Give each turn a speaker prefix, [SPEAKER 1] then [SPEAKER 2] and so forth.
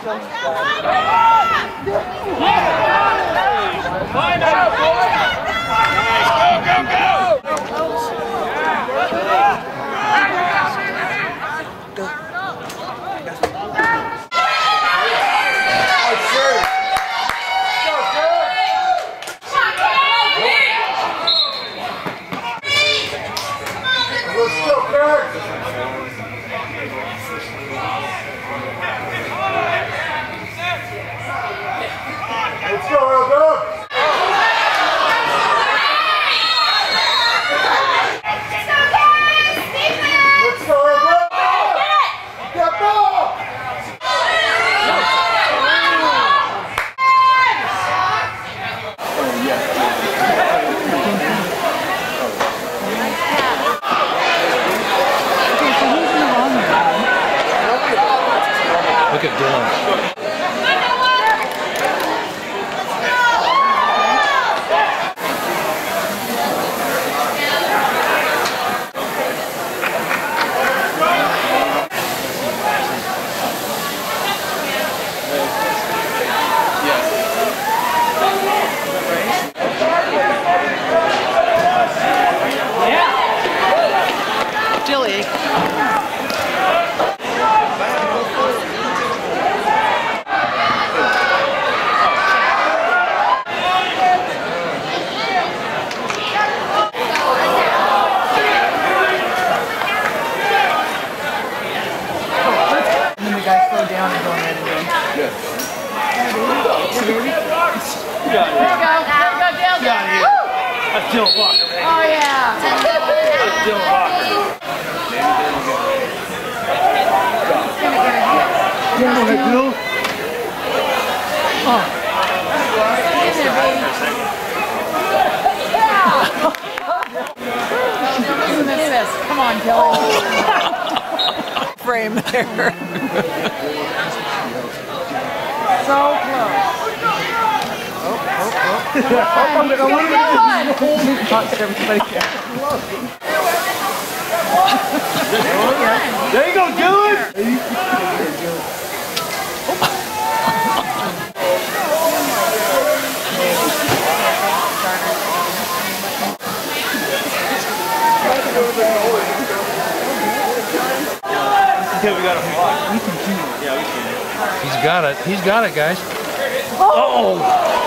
[SPEAKER 1] Look at Dylan.
[SPEAKER 2] Dilly. Down and going right into him.
[SPEAKER 1] Good.
[SPEAKER 2] There you go. Dale.
[SPEAKER 1] That's Dylan Walker, man.
[SPEAKER 2] Oh, yeah.
[SPEAKER 1] That's Dylan Walker.
[SPEAKER 2] Come on, Dylan. Frame there. So close.
[SPEAKER 1] There you go, Dylan! Yeah, we got a block. We can. Yeah, we can. He's got it, guys. Oh!